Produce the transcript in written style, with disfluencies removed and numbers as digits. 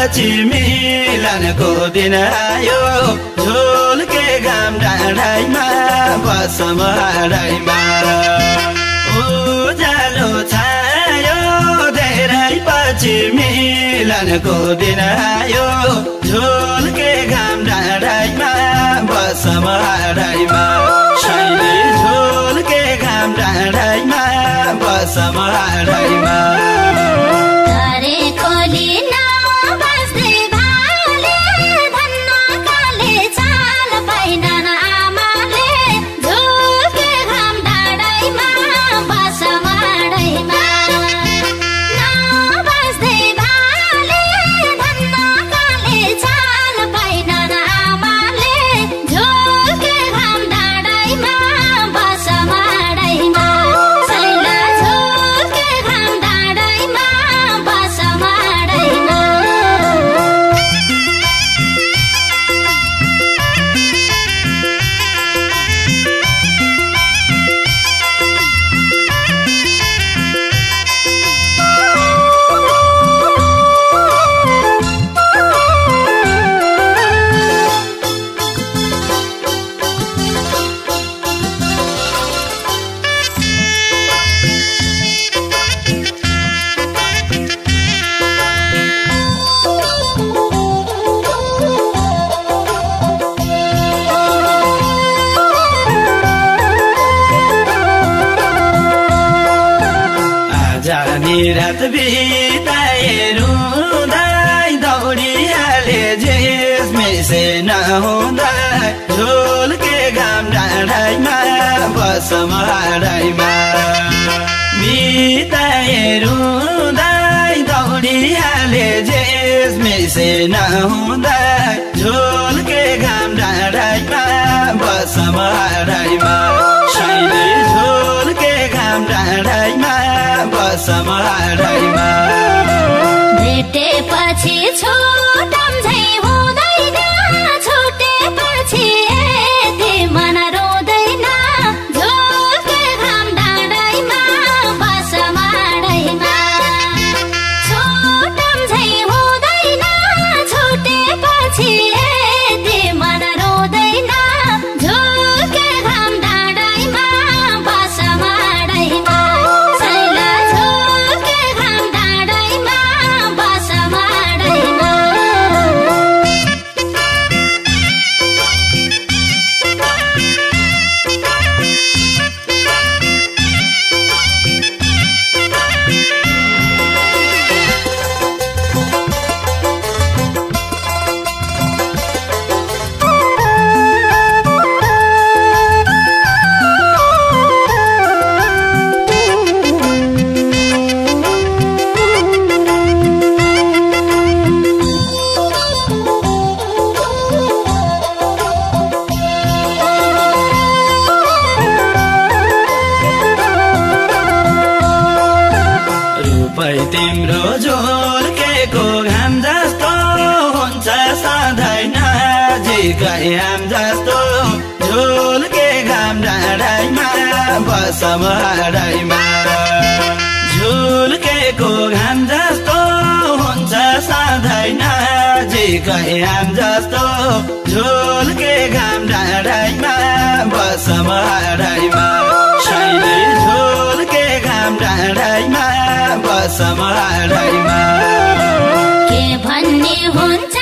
पछि मिलनको दिन आयो झुल्के घाम डाँडाइमा बसम हाडैमा उज्यालो छायो धेरै पछि मिलनको दिन आयो झुल्के घाम डाँडाइमा बसम हाडैमा शैली झुल्के घाम डाँडाइमा बसम हाडैमा रात बिताए रुँदै दौडिहाले जेस मिसे नहुँदा झुल्के घाम डाँडाइमा बसम हाडैमा बिताए रुँदै दौडिहाले जेस मिसे नहुँदा झुल्के घाम डाँडाइमा बसम हाडैमा शैली झुल्के घाम डाँडाइमा बसम हाडैमा भेटेपछि छुटम झै हुँदैन छुटेपछि यति मन रोँदैन झुल्के घाम डाँडाइमा बसम हाडैमा छुटम झै हुँदैन छुटेपछि यति मन रोँदैन झुल्के घाम डाँडाइमा बसम हाडैमा तिम्रो झुल्केको घाम जस्तो हुन्छ सधैँ नजिकै आम जस्तो झुल्के घाम डाँडाइमा बसम हाडैमा झुल्केको घाम जस्तो हुन्छ सधैँ नजिकै आम जस्तो झुल्के घाम डाँडाइमा बसम हाडैमा शैली झुल्के घाम डाँडाइमा बसम हाडैमा के भन्ने हुन्छ